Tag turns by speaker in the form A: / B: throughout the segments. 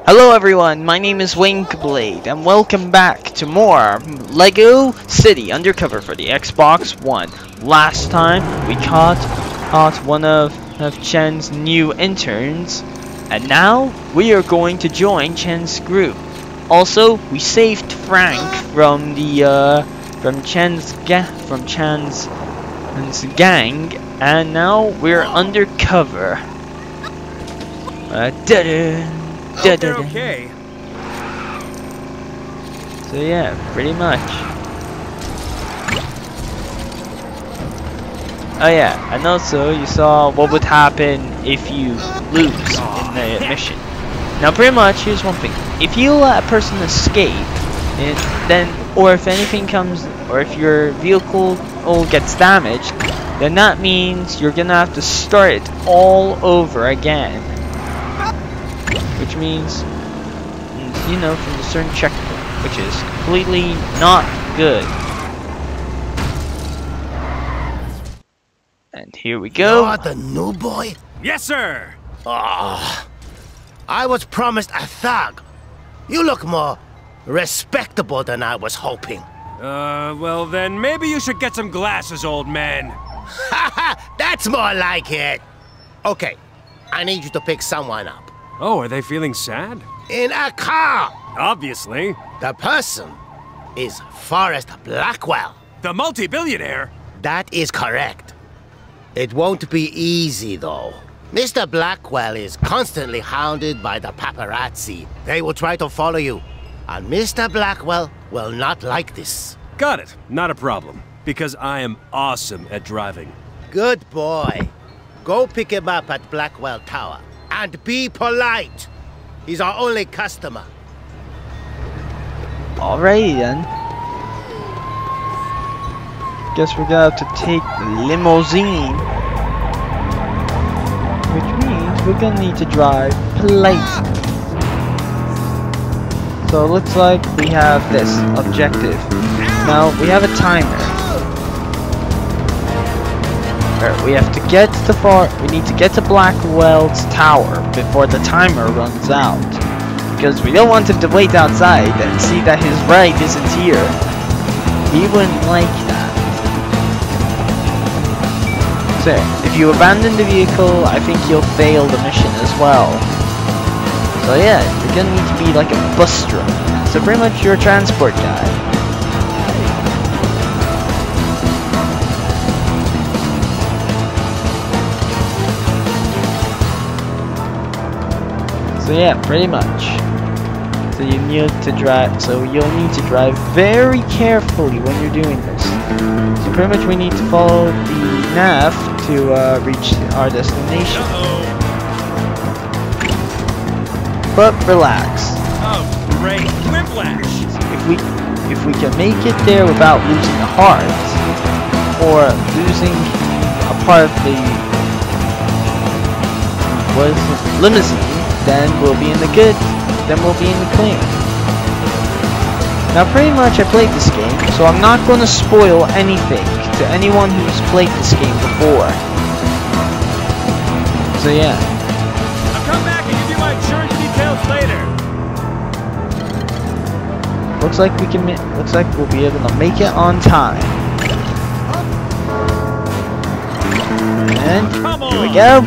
A: Hello everyone, my name is Winkblade, and welcome back to more Lego City Undercover for the Xbox One. Last time we caught one of Chen's new interns, and now we are going to join Chen's group. Also, we saved Frank from Chan's gang, and now we're undercover.
B: Okay.
A: So yeah, pretty much. Oh yeah, and also you saw what would happen if you lose in the mission. Now pretty much, here's one thing. If you let a person escape, or if anything comes, or if your vehicle gets damaged, then that means you're gonna have to start it all over again. Which means, you know, from a certain checkpoint, which is completely not good. And here we go.
C: You're the new boy?
B: Yes, sir.
C: Oh, I was promised a thug. You look more respectable than I was hoping.
B: Well then, maybe you should get some glasses, old man.
C: Haha, that's more like it. Okay, I need you to pick someone up.
B: Oh, are they feeling sad?
C: In a car!
B: Obviously.
C: The person is Forrest Blackwell.
B: The multi-billionaire?
C: That is correct. It won't be easy, though. Mr. Blackwell is constantly hounded by the paparazzi. They will try to follow you. And Mr. Blackwell will not like this.
B: Got it. Not a problem. Because I am awesome at driving.
C: Good boy. Go pick him up at Blackwell Tower. And be polite. He's our only customer.
A: Alrighty then. Guess we're gonna have to take the limousine. Which means we're gonna need to drive politely. So it looks like we have this objective. Now we have a timer. We have to get to we need to get to Blackwell's tower before the timer runs out. Because we don't want him to wait outside and see that his ride isn't here. He wouldn't like that. So, if you abandon the vehicle, I think you'll fail the mission as well. So yeah, you're gonna need to be like a bus driver. So pretty much you're a transport guy. So yeah, pretty much. So you need to drive. So you'll need to drive very carefully when you're doing this. So pretty much we need to follow the nav to reach our destination. But relax.
B: Oh, great. Whiplash.
A: If we can make it there without losing a heart or losing a part of the limousine, then we'll be in the good, then we'll be in the clear. Now pretty much I played this game, so I'm not going to spoil anything to anyone who's played this game before. So yeah.
B: I'll come back and give you my insurance details later.
A: Looks like we'll be able to make it on time. And here we go.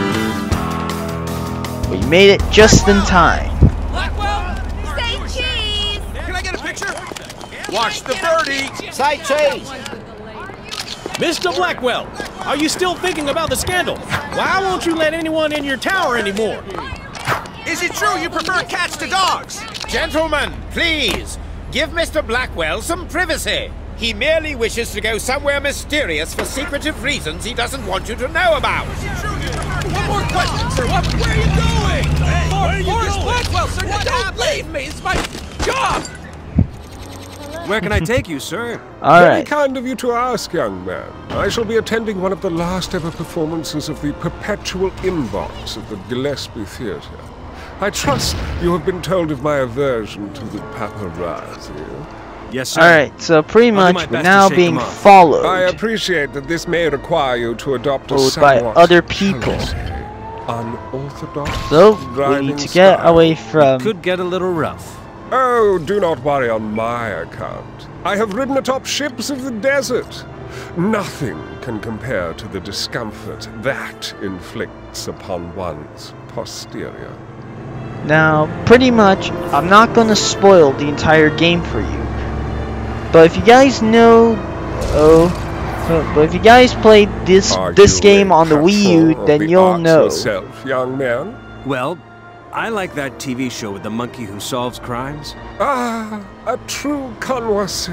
A: We made it just in time.
D: Blackwell! Say cheese!
B: Can I get a picture? Watch the birdie!
C: Say cheese!
E: Mr. Blackwell, are you still thinking about the scandal? Why won't you let anyone in your tower anymore?
B: Is it true you prefer cats to dogs?
F: Gentlemen, please, give Mr. Blackwell some privacy. He merely wishes to go somewhere mysterious for secretive reasons he doesn't want you to know about.
B: One more question, sir. Where are you going? Hey, Forrest Blackwell, sir, don't leave me. It's my job. Where can I take you, sir?
G: Very
A: Alright.
G: kind of you to ask, young man. I shall be attending one of the last ever performances of the Perpetual Inbox at the Gillespie Theatre. I trust you have been told of my aversion to the paparazzi.
B: Yes, sir.
A: Alright, so pretty
B: I'll do
A: much
B: my
A: we're
B: best
A: now
B: to shake
A: being
B: them off.
A: followed
G: I appreciate that this may require you to adopt a
A: by
G: somewhat
A: other people.
G: policy. unorthodox
A: So, we
G: driving
A: need to get
G: style.
A: away from...
E: Could get a little rough.
G: Oh, do not worry on my account. I have ridden atop ships of the desert. Nothing can compare to the discomfort that inflicts upon one's posterior.
A: Now, pretty much, I'm not gonna spoil the entire game for you. But if you guys know... but if you guys played this game on the Wii U, then you'll know.
G: Yourself, young man?
E: Well, I like that TV show with the monkey who solves crimes.
G: Ah, a true connoisseur.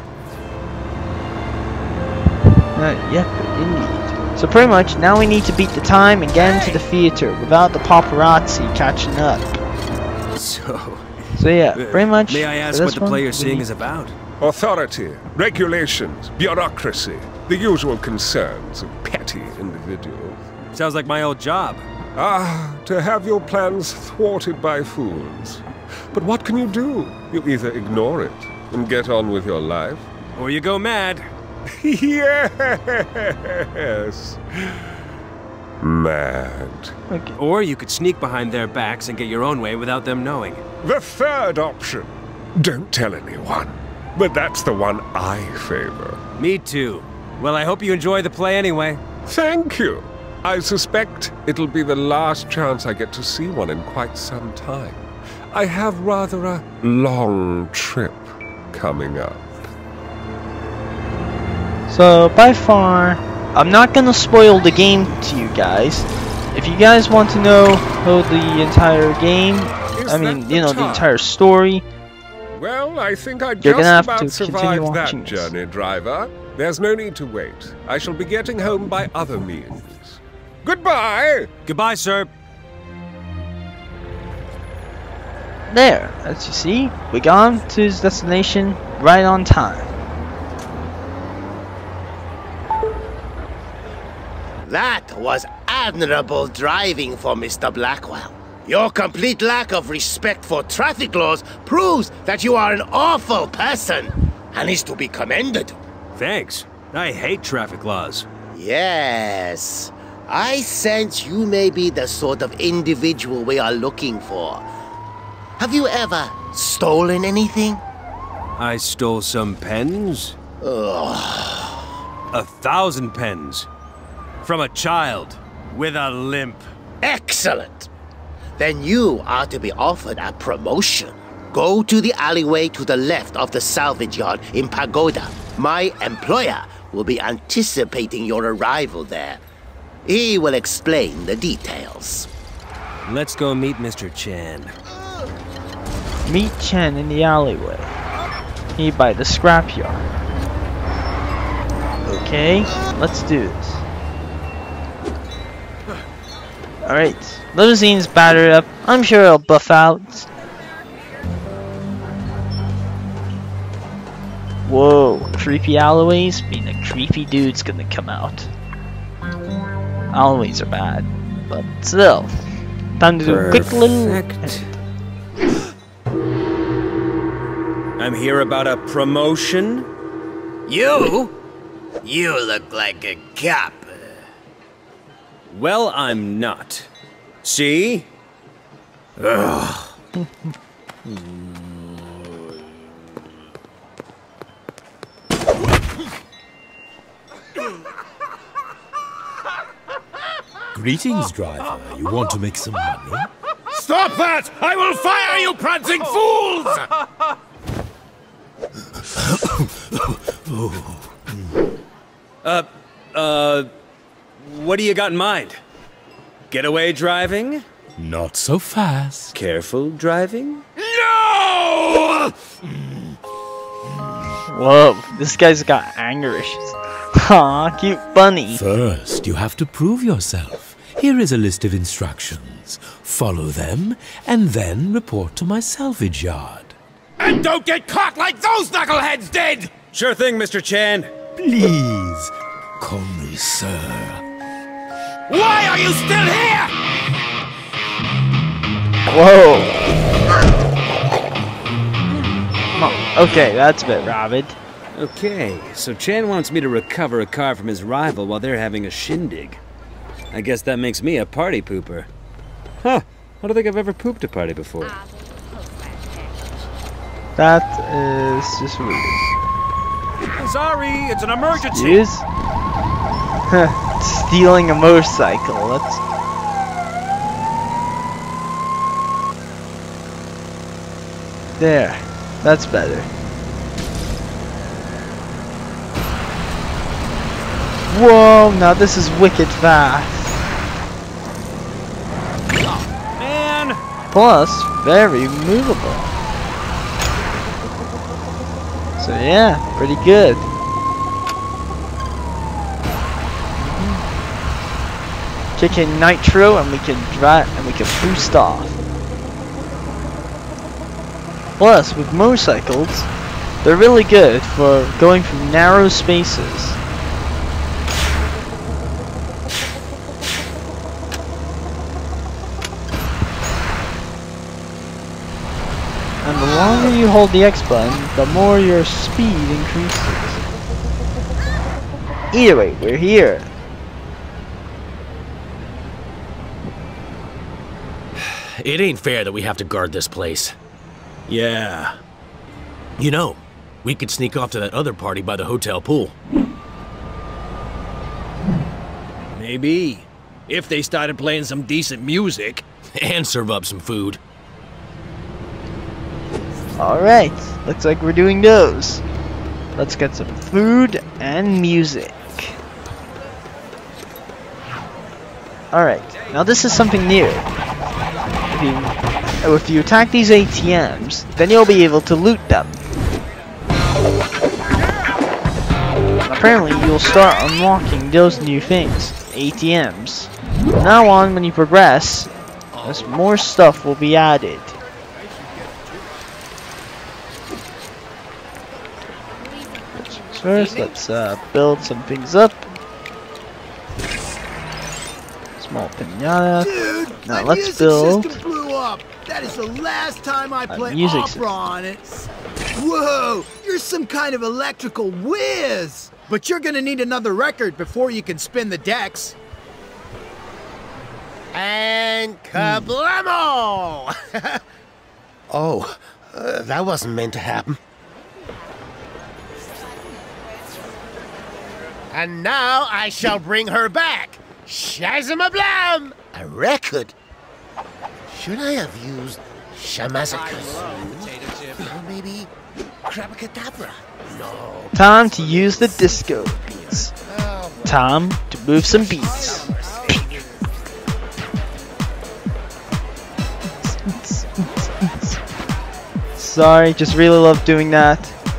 A: Yep, indeed. So pretty much, now we need to beat the time and get into the theater without the paparazzi catching up.
E: So
A: yeah, pretty much.
E: May I ask what the play you're seeing is about?
G: Authority, regulations, bureaucracy, the usual concerns of petty individuals.
E: Sounds like my old job.
G: Ah, to have your plans thwarted by fools. But what can you do? You either ignore it and get on with your life.
E: Or you go mad.
G: Yes. Mad.
A: Okay.
E: Or you could sneak behind their backs and get your own way without them knowing.
G: The third option. Don't tell anyone. But that's the one I favor.
E: Me too. Well, I hope you enjoy the play anyway.
G: Thank you. I suspect it'll be the last chance I get to see one in quite some time. I have rather a long trip coming up.
A: So, by far, I'm not gonna spoil the game to you guys. If you guys want to know the entire game, the entire story,
G: Well, I think I
A: you're gonna
G: just
A: have to
G: about
A: continue
G: survived
A: watching
G: that
A: this.
G: journey, driver. There's no need to wait. I shall be getting home by other means. Goodbye!
E: Goodbye, sir.
A: There, as you see, we got to his destination right on time.
C: That was admirable driving for Mr. Blackwell. Your complete lack of respect for traffic laws proves that you are an awful person and is to be commended.
E: Thanks. I hate traffic laws.
C: Yes, I sense you may be the sort of individual we are looking for. Have you ever stolen anything?
E: I stole some pens.
C: Ugh.
E: 1,000 pens. From a child with a limp.
C: Excellent. Then you are to be offered a promotion. Go to the alleyway to the left of the salvage yard in Pagoda. My employer will be anticipating your arrival there. He will explain the details.
E: Let's go meet Mr. Chan.
A: Meet Chen in the alleyway. He by the scrapyard. Okay, let's do this. Alright, limousine's battered up. I'm sure it'll buff out. Whoa, creepy alleyways mean a creepy dude's gonna come out. Alleyways are bad, but still. Time to do a quick little...
E: I'm here about a promotion.
C: You? You look like a cop.
E: Well, I'm not. See? Ugh.
B: Greetings, driver. You want to make some money?
F: Stop that! I will fire you, prancing fools!
E: What do you got in mind? Getaway driving?
B: Not so fast.
E: Careful driving?
F: No!
A: Whoa, this guy's got anger issues. Aw, cute bunny.
B: First, you have to prove yourself. Here is a list of instructions. Follow them, and then report to my salvage yard.
F: And don't get caught like those knuckleheads did!
E: Sure thing, Mr. Chan.
B: Please, call me sir.
F: Why are you still here?
A: Whoa. Okay, that's a bit rabid.
E: Okay, so Chan wants me to recover a car from his rival while they're having a shindig. I guess that makes me a party pooper.
H: Huh. I don't think I've ever pooped a party before.
A: That is just weird.
B: Sorry, it's an emergency.
A: Jeez. Stealing a motorcycle. That's. There. That's better. Whoa, now this is wicked fast.
B: Man!
A: Plus, very movable. So yeah, pretty good. Kick in nitro and we can drive and we can boost off. Plus, with motorcycles, they're really good for going through narrow spaces. And the longer you hold the X button, the more your speed increases. Either way, we're here.
E: It ain't fair that we have to guard this place. Yeah. You know, we could sneak off to that other party by the hotel pool.
B: Maybe. If they started playing some decent music.
E: And serve up some food.
A: Alright, looks like we're doing those. Let's get some food and music. Alright, now this is something new. If you attack these ATMs, then you'll be able to loot them. Apparently, you'll start unlocking those new things, ATMs. From now on, when you progress, more stuff will be added. First, let's build some things up. Small pinata.
I: Dude,
A: now
I: my
A: let's
I: music
A: build.
I: system blew up. That is the last time I play
A: music
I: opera
A: system.
I: on it. Whoa, you're some kind of electrical whiz. But you're gonna need another record before you can spin the decks.
C: And kablamo! Oh, that wasn't meant to happen. And now I shall bring her back. Shazam-a-blam! A record? Should I have used Shamazakas? Or maybe Crabacadabra? No.
A: Time to use the disco beats. Time to move some beats. Sorry, just really love doing that.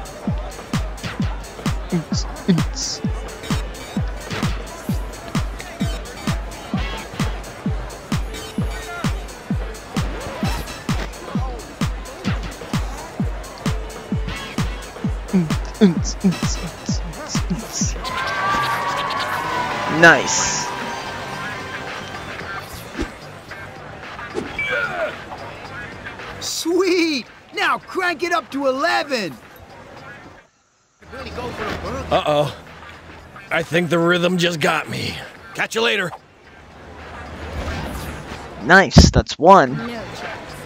A: Nice.
I: Sweet! Now crank it up to 11.
B: Uh-oh. I think the rhythm just got me. Catch you later.
A: Nice, that's one.
D: No chips.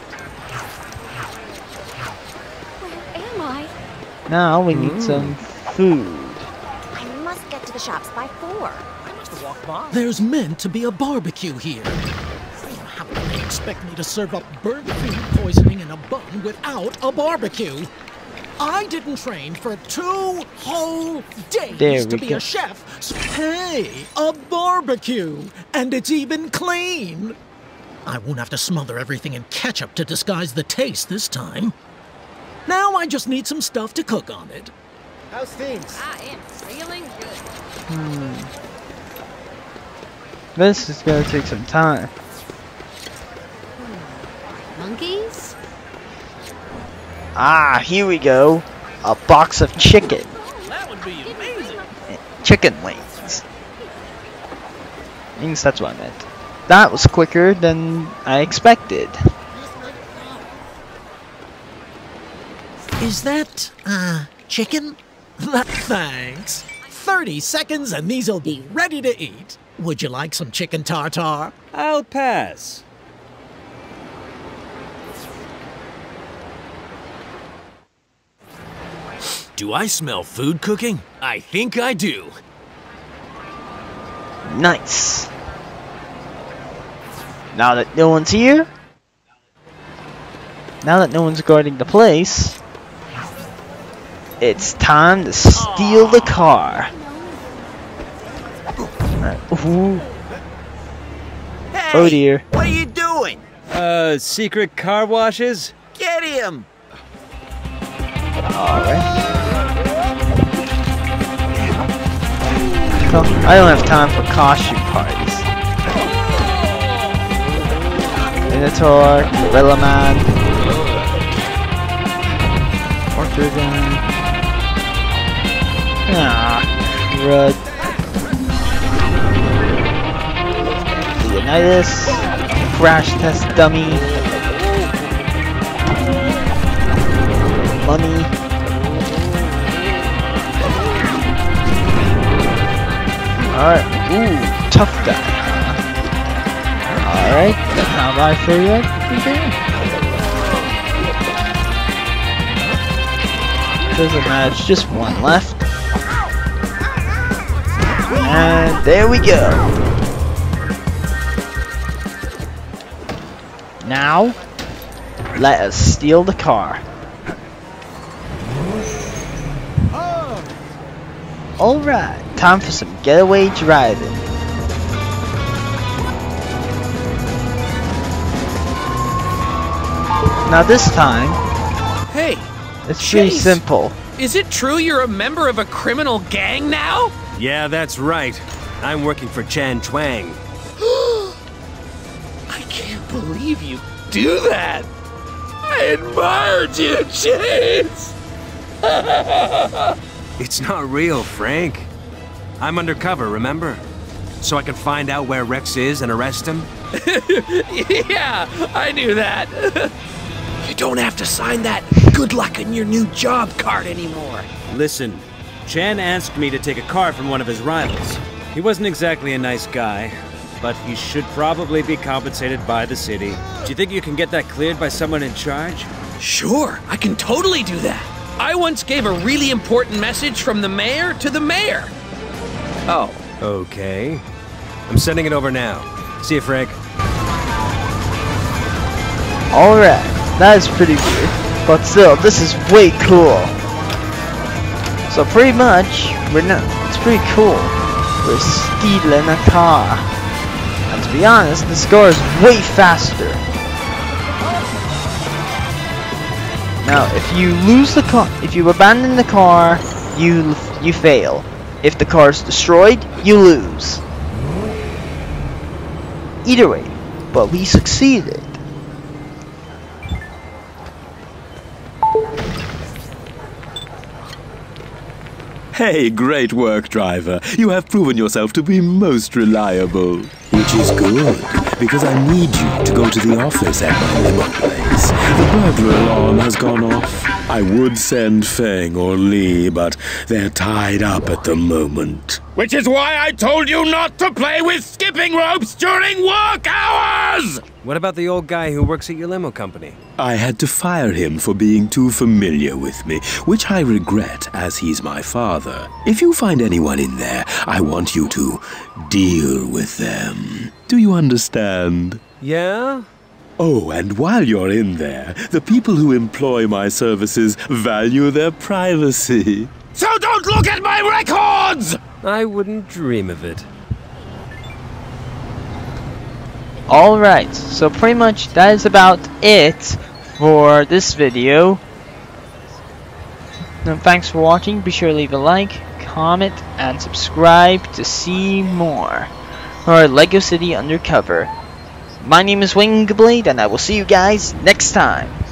D: Where am I?
A: Now we need some food.
D: I must get to the shops by 4.
J: There's meant to be a barbecue here. How can they expect me to serve up burnt food poisoning in a bun without a barbecue? I didn't train for 2 whole days to be a chef. So hey, a barbecue! And it's even clean! I won't have to smother everything in ketchup to disguise the taste this time. Now I just need some stuff to cook on it.
C: How's things?
D: I am feeling good.
A: This is gonna take some time.
D: Monkeys?
A: Ah, here we go. A box of chicken.
B: That would be amazing.
A: Chicken wings. Wings, that's what I meant. That was quicker than I expected.
J: Is that, chicken? Thanks. 30 seconds and these'll be ready to eat. Would you like some chicken tartare?
H: I'll pass.
E: Do I smell food cooking? I think I do.
A: Nice. Now that no one's here, now that no one's guarding the place, it's time to steal the car. Ooh.
K: Hey,
A: oh dear.
K: What are you doing?
H: Secret car washes?
K: Get him!
A: Alright. I don't have time for costume parties. Minotaur, Gorilla Man, Orchard Gun. Ah, crud. Leonidas, Crash Test Dummy, Mummy. Alright, ooh, tough guy. Alright, that's not my favorite. Doesn't matter, it's just one left. And there we go. Now, let us steal the car. Alright, time for some getaway driving. Now this time,
B: Hey,
A: it's pretty
B: Chase,
A: simple.
B: is it true you're a member of a criminal gang now?
E: Yeah, that's right. I'm working for Chan Twang.
B: I can't believe you do that. I admired you, Chase.
E: It's not real, Frank. I'm undercover, remember? So I can find out where Rex is and arrest him?
B: Yeah, I knew that. You don't have to sign that good luck in your new job card anymore.
H: Listen, Chan asked me to take a car from one of his rivals. He wasn't exactly a nice guy, but he should probably be compensated by the city. Do you think you can get that cleared by someone in charge?
B: Sure, I can totally do that. I once gave a really important message from the mayor to the mayor. Oh.
E: Okay. I'm sending it over now. See you, Frank.
A: Alright, that is pretty weird. But still, this is way cool. So pretty much, it's pretty cool. We're stealing a car. And to be honest, this car is way faster. Now, if you lose the car, if you abandon the car, you fail. If the car is destroyed, you lose. Either way, but we succeeded.
L: Hey, great work, driver. You have proven yourself to be most reliable. Which is good, because I need you to go to the office at my limo place. The burglar alarm has gone off. I would send Feng or Lee, but they're tied up at the moment.
F: Which is why I told you not to play with skipping ropes during work hours!
E: What about the old guy who works at your limo company?
L: I had to fire him for being too familiar with me, which I regret as he's my father. If you find anyone in there, I want you to deal with them. Do you understand?
E: Yeah?
L: Oh, and while you're in there, the people who employ my services value their privacy.
F: So don't look at my records!
E: I wouldn't dream of it.
A: Alright, so pretty much that is about it for this video. Now, thanks for watching. Be sure to leave a like, comment, and subscribe to see more. Or Lego City Undercover. My name is Wingblade, and I will see you guys next time.